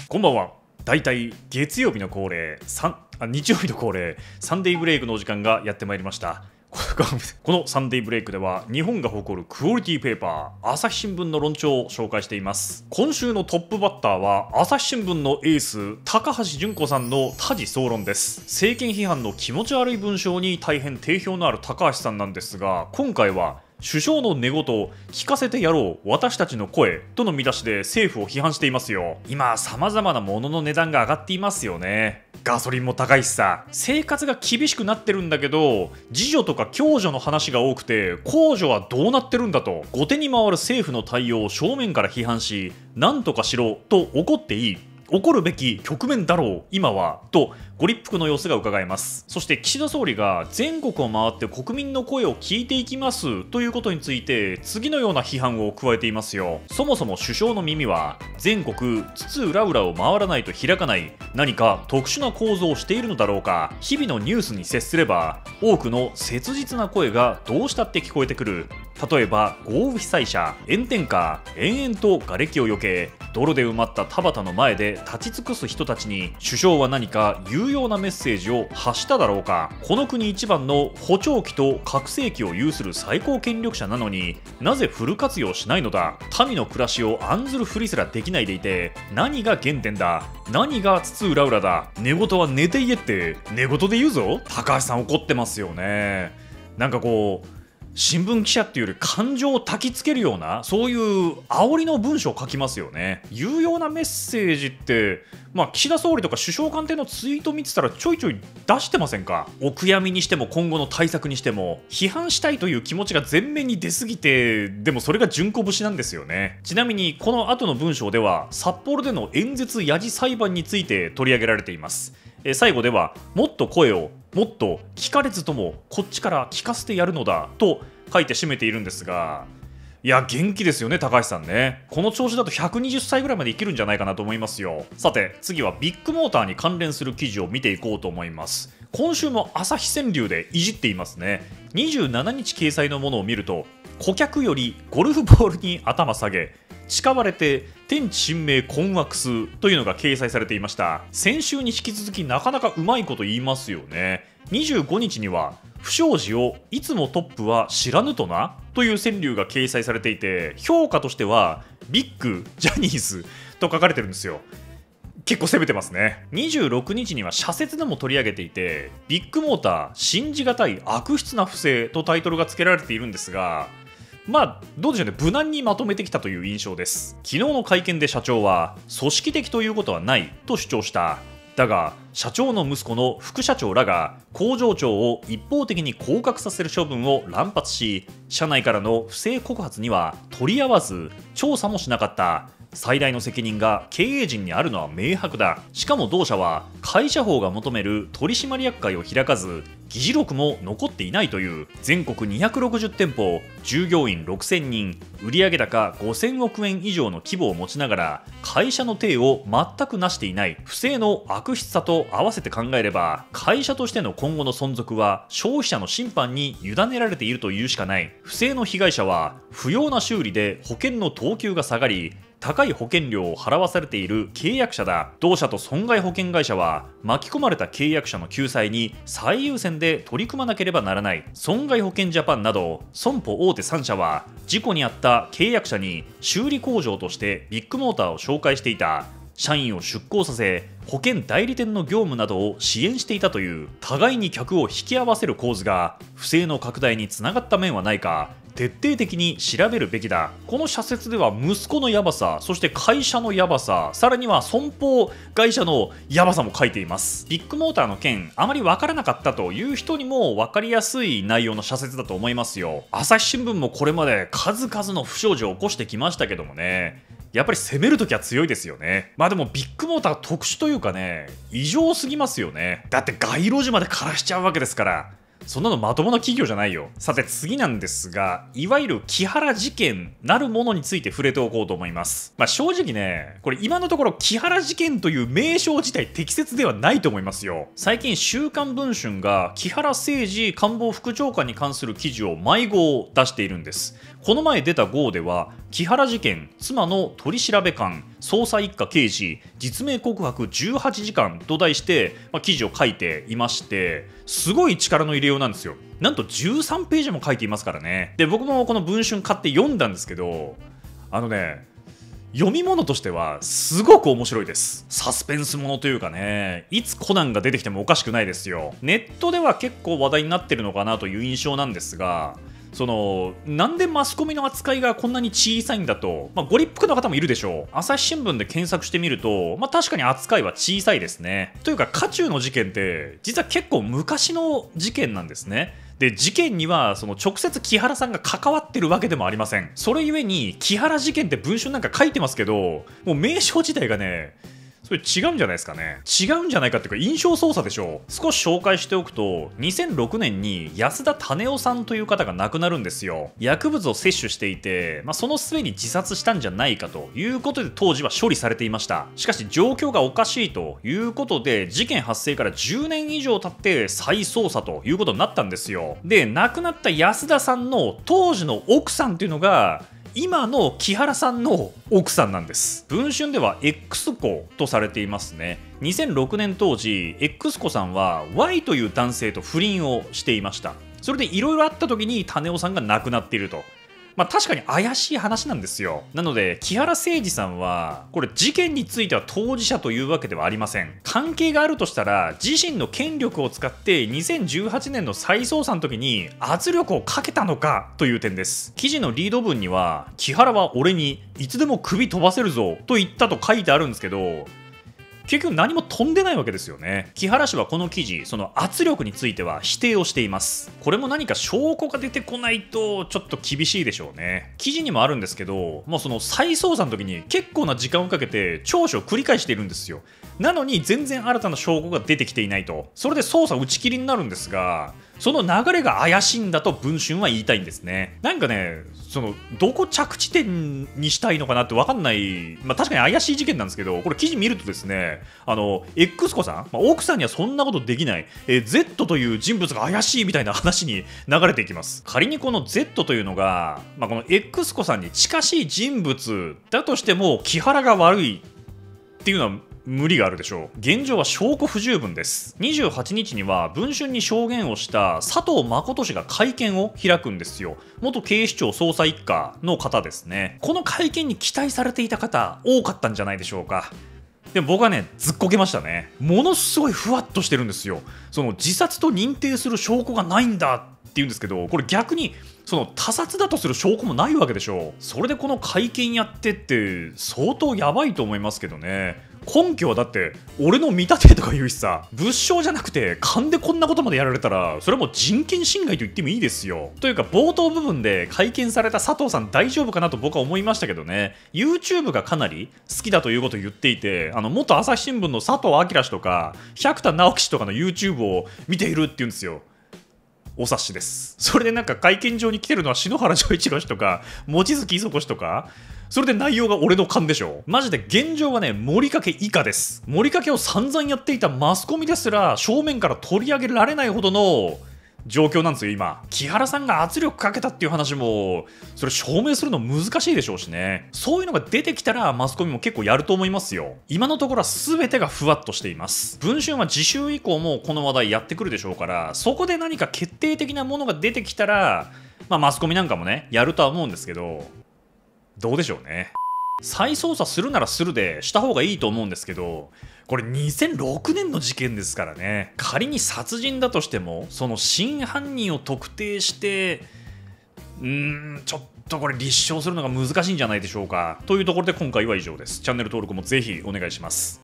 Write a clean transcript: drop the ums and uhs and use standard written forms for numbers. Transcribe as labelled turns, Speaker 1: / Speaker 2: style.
Speaker 1: こんばんは。だいたい月曜日の恒例、日曜日の恒例、サンデーブレイクのお時間がやってまいりました。このサンデーブレイクでは日本が誇るクオリティペーパー朝日新聞の論調を紹介しています。今週のトップバッターは朝日新聞のエース高橋純子さんの多事総論です。政権批判の気持ち悪い文章に大変定評のある高橋さんなんですが、今回は首相の寝言聞かせてやろう私たちの声との見出しで政府を批判していますよ。今様々なものの値段が上がっていますよね。ガソリンも高いしさ、生活が厳しくなってるんだけど、自助とか共助の話が多くて公助はどうなってるんだと後手に回る政府の対応を正面から批判し、なんとかしろと怒っていい、怒るべき局面だろう今はとご立腹の様子が伺えます。そして岸田総理が全国を回って国民の声を聞いていきますということについて次のような批判を加えていますよ。そもそも首相の耳は全国津々浦々を回らないと開かない、何か特殊な構造をしているのだろうか。日々のニュースに接すれば多くの切実な声がどうしたって聞こえてくる。例えば豪雨被災者、炎天下、延々と瓦礫を避け泥で埋まった田畑の前で立ち尽くす人たちに首相は何か有用なメッセージを発しただろうか。この国一番の補聴器と拡声器を有する最高権力者なのになぜフル活用しないのだ。民の暮らしを案ずるふりすらできないでいて何が原点だ、何が津々浦々だ。寝言は寝て言えって寝言で言うぞ。高橋さん怒ってますよね。なんかこう新聞記者っていうより感情を焚きつけるようなそういう煽りの文章を書きますよね。有用なメッセージって岸田総理とか首相官邸のツイート見てたらちょいちょい出してませんか。お悔やみにしても今後の対策にしても批判したいという気持ちが前面に出すぎて、でもそれが純子節なんですよね。ちなみにこの後の文章では札幌での演説やじ裁判について取り上げられています。最後ではもっと声をもっと聞かれずともこっちから聞かせてやるのだと書いて締めているんですが、いや元気ですよね高橋さんね。この調子だと120歳ぐらいまで生きるんじゃないかなと思いますよ。さて次はビッグモーターに関連する記事を見ていこうと思います。今週も朝日川柳でいじっていますね。27日掲載のものを見ると、顧客よりゴルフボールに頭下げ誓われて天地神明困惑すというのが掲載されていました。先週に引き続きなかなかうまいこと言いますよね。25日には不祥事をいつもトップは知らぬとなという川柳が掲載されていて、評価としてはビッグジャニーズと書かれてるんですよ。結構攻めてますね。26日には社説でも取り上げていて、ビッグモーター信じがたい悪質な不正とタイトルが付けられているんですが、どうでしょうね、無難にまとめてきたという印象です。昨日の会見で社長は組織的ということはないと主張した。だが社長の息子の副社長らが工場長を一方的に降格させる処分を乱発し、社内からの不正告発には取り合わず調査もしなかった。最大の責任が経営陣にあるのは明白だ。しかも同社は会社法が求める取締役会を開かず議事録も残っていないという。全国260店舗、従業員6000人、売上高5000億円以上の規模を持ちながら会社の体を全く成していない。不正の悪質さと合わせて考えれば会社としての今後の存続は消費者の審判に委ねられているというしかない。不正の被害者は不要な修理で保険の等級が下がり高い保険料を払わされている契約者だ。同社と損害保険会社は巻き込まれた契約者の救済に最優先で取り組まなければならない。損害保険ジャパンなど損保大手3社は事故に遭った契約者に修理工場としてビッグモーターを紹介していた。社員を出向させ保険代理店の業務などを支援していたという、互いに客を引き合わせる構図が不正の拡大につながった面はないか徹底的に調べるべきだ。この社説では息子のヤバさ、そして会社のヤバさ、さらには損保会社のヤバさも書いています。ビッグモーターの件あまり分からなかったという人にも分かりやすい内容の社説だと思いますよ。朝日新聞もこれまで数々の不祥事を起こしてきましたけどもね、やっぱり攻めるときは強いですよね。でもビッグモーター特殊というかね、異常すぎますよね。だって街路樹まで枯らしちゃうわけですから、そんなのまともな企業じゃないよ。さて次なんですが、いわゆる木原事件なるものについて触れておこうと思います。正直ね、これ今のところ木原事件という名称自体適切ではないと思いますよ。最近週刊文春が木原誠二官房副長官に関する記事を毎号出しているんです。 この前出た号では木原事件、妻の取り調べ官、捜査一課刑事、実名告白18時間と題して、記事を書いていまして、すごい力の入れようなんですよ。なんと13ページも書いていますからね。で、僕もこの文春買って読んだんですけど、読み物としてはすごく面白いです。サスペンスものというかね、いつコナンが出てきてもおかしくないですよ。ネットでは結構話題になってるのかなという印象なんですが、なんでマスコミの扱いがこんなに小さいんだと、ご立腹の方もいるでしょう。朝日新聞で検索してみると、確かに扱いは小さいですね。というか、渦中の事件って実は結構昔の事件なんですね。で、事件には直接木原さんが関わってるわけでもありません。それゆえに木原事件って文春なんか書いてますけど、もう名称自体がね、それ違うんじゃないですかね。違うんじゃないかっていうか印象操作でしょう。少し紹介しておくと、2006年に安田種夫さんという方が亡くなるんですよ。薬物を摂取していて、その末に自殺したんじゃないかということで当時は処理されていました。しかし状況がおかしいということで、事件発生から10年以上経って再捜査ということになったんですよ。で、亡くなった安田さんの当時の奥さんっていうのが、今の木原さんの奥さんなんです。文春では X 子とされていますね。2006年当時 X 子さんは Y という男性と不倫をしていました。それでいろいろあった時に種夫さんが亡くなっていると。確かに怪しい話なんですよ。なので木原誠二さんはこれ事件については当事者というわけではありません。関係があるとしたら自身の権力を使って2018年の再捜査の時に圧力をかけたのかという点です。記事のリード文には木原は俺にいつでも首飛ばせるぞと言ったと書いてあるんですけど、結局何も飛んでないわけですよね。木原氏はこの記事、その圧力については否定をしています。これも何か証拠が出てこないとちょっと厳しいでしょうね。記事にもあるんですけど、もうその再捜査の時に結構な時間をかけて聴取を繰り返しているんですよ。なのに全然新たな証拠が出てきていないと。それで捜査打ち切りになるんですが、その流れが怪しいんだと文春は言いたいんですね。なんかね、どこ着地点にしたいのかなって分かんない、確かに怪しい事件なんですけど、これ記事見るとですね、X 子さん、奥さんにはそんなことできない、Z という人物が怪しいみたいな話に流れていきます。仮にこの Z というのが、この X 子さんに近しい人物だとしても木原が悪いっていうのは無理があるでしょう。現状は証拠不十分です。28日には文春に証言をした佐藤誠氏が会見を開くんですよ。元警視庁捜査一課の方ですね。この会見に期待されていた方多かったんじゃないでしょうか。でも僕はね、ずっこけましたね。ものすごいふわっとしてるんですよ。自殺と認定する証拠がないんだって言うんですけど、これ逆に他殺だとする証拠もないわけでしょう。それでこの会見やってって相当やばいと思いますけどね。根拠はだって俺の見立てとか言うしさ、物証じゃなくて勘でこんなことまでやられたらそれはもう人権侵害と言ってもいいですよ。というか冒頭部分で会見された佐藤さん大丈夫かなと僕は思いましたけどね。 YouTube がかなり好きだということを言っていて、元朝日新聞の佐藤明氏とか百田直樹氏とかの YouTube を見ているって言うんですよ。お察しです。それでなんか会見場に来てるのは篠原丈一郎氏とか望月磯子氏とか、それで内容が俺の勘でしょ。マジで現状はね、盛りかけ以下です。盛りかけを散々やっていたマスコミですら正面から取り上げられないほどの状況なんですよ今。木原さんが圧力かけたっていう話もそれ証明するの難しいでしょうしね。そういうのが出てきたらマスコミも結構やると思いますよ。今のところは全てがふわっとしています。文春は次週以降もこの話題やってくるでしょうから、そこで何か決定的なものが出てきたら、マスコミなんかもねやるとは思うんですけど、どうでしょうね。再捜査するならするでした方がいいと思うんですけど、これ2006年の事件ですからね。仮に殺人だとしてもその真犯人を特定してちょっとこれ立証するのが難しいんじゃないでしょうか。というところで今回は以上です。チャンネル登録もぜひお願いします。